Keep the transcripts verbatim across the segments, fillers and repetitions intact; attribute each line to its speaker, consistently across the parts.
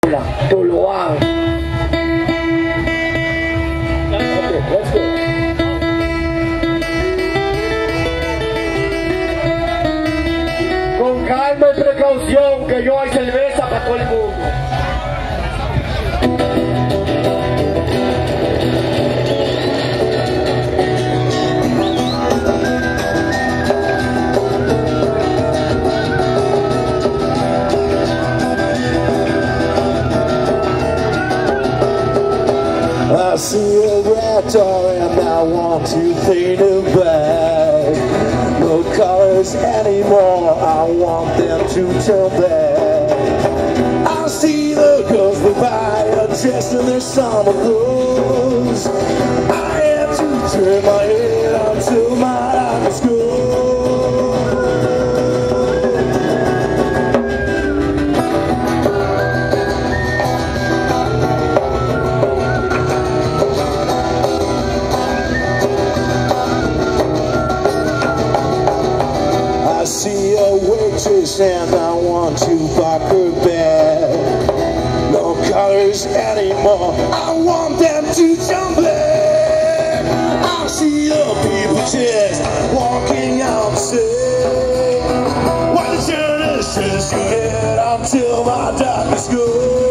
Speaker 1: Tú lo hagas. Okay, let's go. Con calma y precaución, que yo hay cerveza para todo el mundo.
Speaker 2: I see a red door and I want to paint it black. No colors anymore, I want them to turn back. I see the girls go by, dressed in their summer clothes. I have to turn my head until my eyes go. I see a waitress and I want to buy her bag. No colors anymore, I want them to jump back. I see the people just walking outside. Why the journalists go ahead until my darkness goes.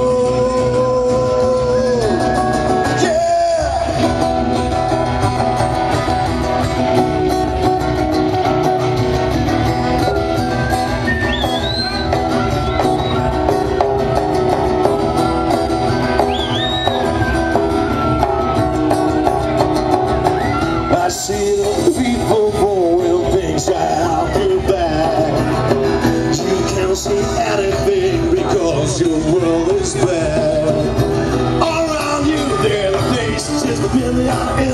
Speaker 2: I see the people blowing things out your back. You can't see anything because your world is bad. All around you there are things just a million